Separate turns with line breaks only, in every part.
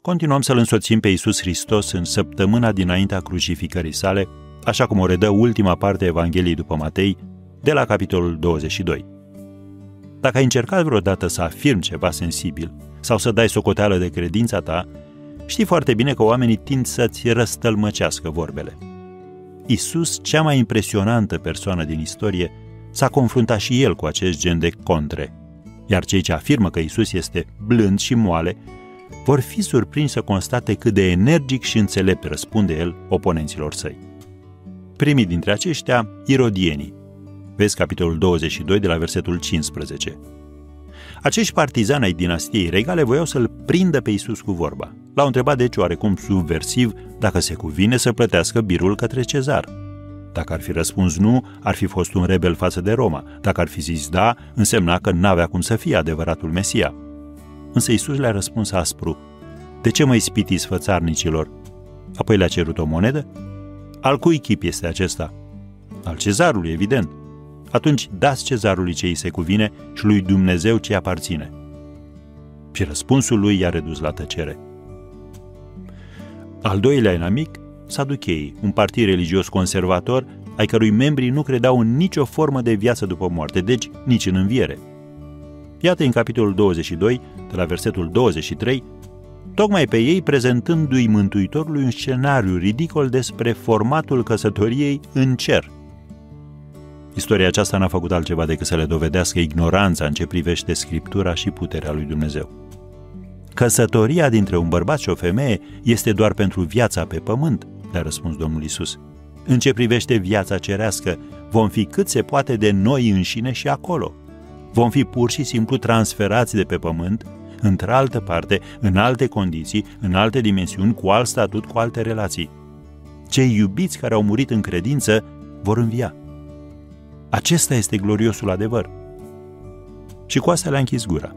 Continuăm să-L însoțim pe Iisus Hristos în săptămâna dinaintea crucificării sale, așa cum o redă ultima parte a Evangheliei după Matei, de la capitolul 22. Dacă ai încercat vreodată să afirmi ceva sensibil sau să dai socoteală de credința ta, știi foarte bine că oamenii tind să-ți răstălmăcească vorbele. Iisus, cea mai impresionantă persoană din istorie, s-a confruntat și el cu acest gen de contre, iar cei ce afirmă că Iisus este blând și moale vor fi surprinși să constate cât de energic și înțelept răspunde el oponenților săi. Primii dintre aceștia, irodienii. Vezi capitolul 22 de la versetul 15. Acești partizani ai dinastiei regale voiau să-l prindă pe Iisus cu vorba. L-au întrebat deci oarecum subversiv dacă se cuvine să plătească birul către Cezar. Dacă ar fi răspuns nu, ar fi fost un rebel față de Roma. Dacă ar fi zis da, însemna că n-avea cum să fie adevăratul Mesia. Însă Iisus le-a răspuns aspru: de ce mă ispitiți, fățarnicilor? Apoi le-a cerut o monedă. Al cui chip este acesta? Al Cezarului, evident. Atunci dați Cezarului ce îi se cuvine și lui Dumnezeu ce aparține. Și răspunsul lui i-a redus la tăcere. Al doilea inamic, Saducheii, un partid religios conservator, ai cărui membrii nu credeau în nicio formă de viață după moarte, deci nici în înviere. Iată în capitolul 22, de la versetul 23, tocmai pe ei prezentându-i Mântuitorului un scenariu ridicol despre formatul căsătoriei în cer. Istoria aceasta n-a făcut altceva decât să le dovedească ignoranța în ce privește Scriptura și puterea lui Dumnezeu. Căsătoria dintre un bărbat și o femeie este doar pentru viața pe pământ, le-a răspuns Domnul Iisus. În ce privește viața cerească, vom fi cât se poate de noi înșine și acolo. Vom fi pur și simplu transferați de pe pământ, într-altă parte, în alte condiții, în alte dimensiuni, cu alt statut, cu alte relații. Cei iubiți care au murit în credință vor învia. Acesta este gloriosul adevăr. Și cu asta le-a închis gura.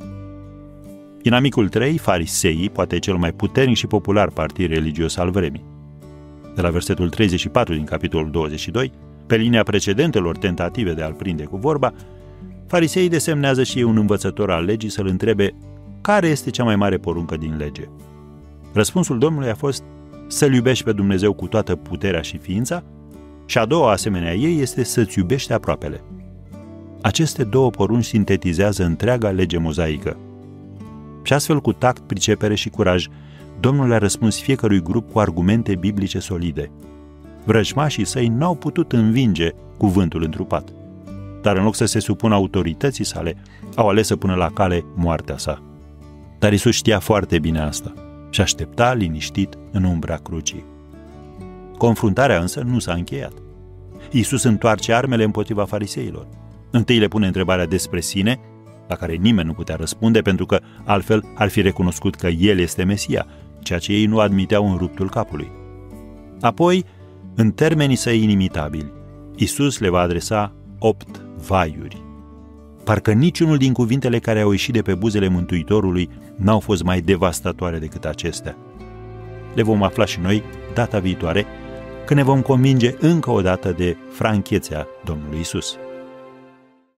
Inamicul 3, fariseii, poate cel mai puternic și popular partid religios al vremii. De la versetul 34 din capitolul 22, pe linia precedentelor tentative de a-l prinde cu vorba, fariseii desemnează și ei un învățător al legii să-l întrebe care este cea mai mare poruncă din lege. Răspunsul Domnului a fost să-L iubești pe Dumnezeu cu toată puterea și ființa și a doua asemenea ei este să-ți iubești aproapele. Aceste două porunci sintetizează întreaga lege mozaică. Și astfel, cu tact, pricepere și curaj, Domnul le-a răspuns fiecărui grup cu argumente biblice solide. Vrăjmașii săi n-au putut învinge cuvântul întrupat, dar în loc să se supună autorității sale, au ales să pună la cale moartea sa. Dar Iisus știa foarte bine asta și aștepta liniștit în umbra crucii. Confruntarea însă nu s-a încheiat. Iisus întoarce armele împotriva fariseilor. Întâi le pune întrebarea despre sine, la care nimeni nu putea răspunde, pentru că altfel ar fi recunoscut că El este Mesia, ceea ce ei nu admiteau în ruptul capului. Apoi, în termenii săi inimitabili, Iisus le va adresa 8 vaiuri. Parcă niciunul din cuvintele care au ieșit de pe buzele Mântuitorului n-au fost mai devastatoare decât acestea. Le vom afla și noi data viitoare, când ne vom convinge încă o dată de franchețea Domnului Iisus.